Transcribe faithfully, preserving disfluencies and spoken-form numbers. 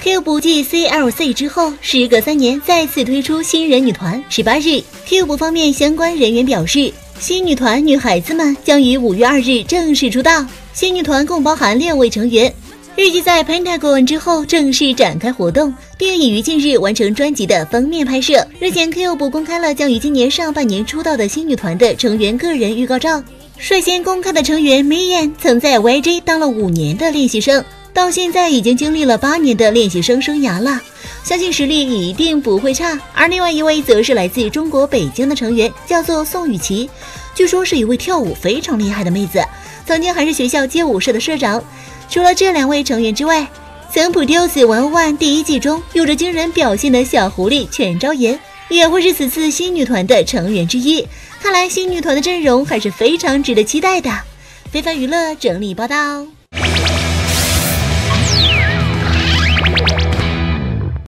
Q U B 继 C L C 之后，时隔三年再次推出新人女团。十八日 ，Q U B 方面相关人员表示，新女团女孩子们将于五月二日正式出道。新女团共包含六位成员，预计在 Pentagon 之后正式展开活动，并已于近日完成专辑的封面拍摄。日前 ，Q U B 公开了将于今年上半年出道的新女团的成员个人预告照。率先公开的成员 Mian 曾在 Y G 当了五年的练习生。到现在已经经历了八年的练习生生涯了，相信实力一定不会差。而另外一位则是来自中国北京的成员，叫做宋雨琦，据说是一位跳舞非常厉害的妹子，曾经还是学校街舞社的社长。除了这两位成员之外，曾 Produce one one 第一季中有着惊人表现的小狐狸全昭妍也会是此次新女团的成员之一。看来新女团的阵容还是非常值得期待的。非凡娱乐整理报道。